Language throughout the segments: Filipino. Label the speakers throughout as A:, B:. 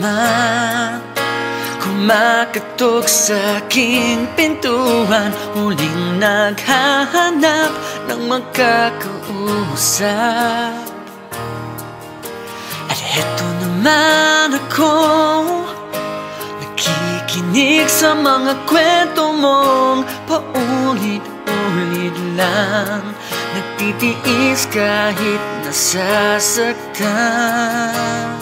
A: naman kumakatok sa aking pintuan, muling naghahanap ng magkakausap. At heto naman ako, nakikinig sa mga kwento mong paulit-ulit lang, nagtitiis kahit nasasaktan.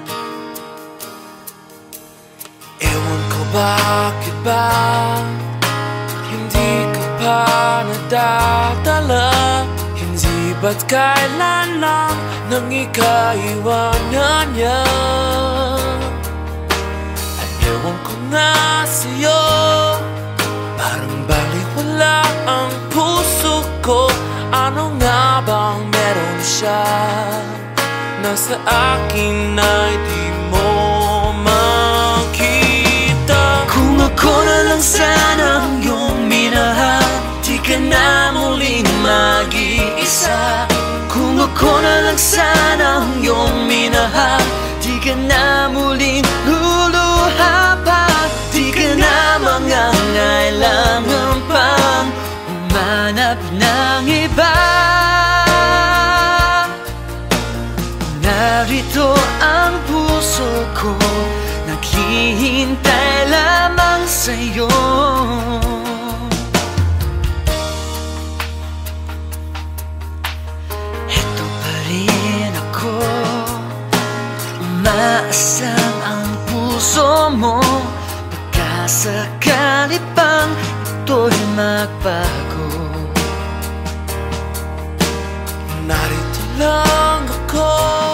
B: Ewan ko bakit ba hindi ka pa nadadala, hindi ba't kailan lang nang ikaiwanan niya. At ewan ko nga sa'yo, parang baliwala ang puso ko. Ano nga bang meron siya na sa akin ay di mo makita?
A: Kung ako na lang sana ang iyong minahal, di ka na muling mag-iisa. Kung ako na lang sana ang iyong minahal, di ka na muling luluha pa. Di ka na mangangailangan pang umanap ng iba. Narito ang puso ko, naghihintay lamang sa'yo. Heto pa rin ako, umaasang ang puso mo, pagkasakali pang ito'y magbago.
B: Narito lang ako,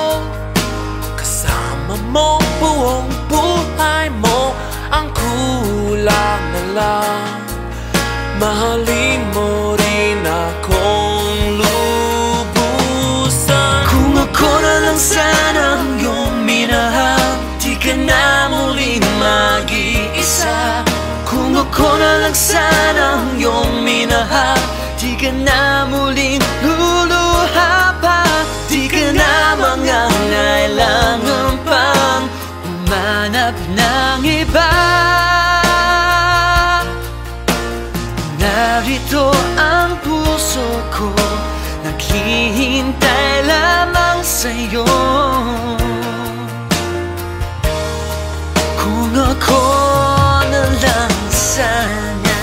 B: kasama mo buong buhay mo. Ang kulang na lang, mahalin mo rin akong lubusan.
A: Kung ako na lang sana ang iyong minahal, di ka na muling mag-iisa. Kung ako na lang sana ang iyong minahal, di ka na muling luluha pa. Di ka na mangangailangan pang umanap ng iba. Narito ang puso ko, naghihintay lamang sa'yo. Kung ako na lang sana,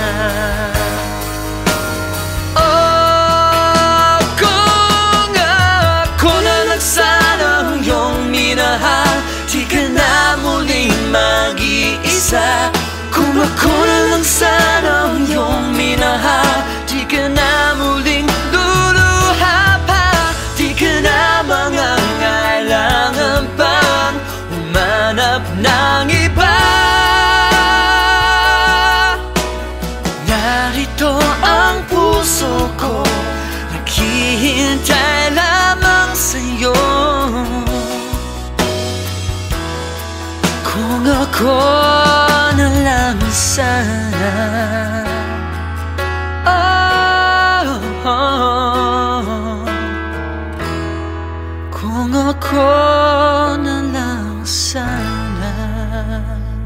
A: oh, kung ako na lang sana ang iyong minahal, di ka na muling mag-iisa. Kung ako na lang sana ang iyong minahal, di ka na muling luluha pa. Di ka na mangangailangan pang umanap ng iba. Narito ang puso ko, naghihintay lamang sa'yo. Kung ako na lang sana, oh, oh. Kung ako na lang sana.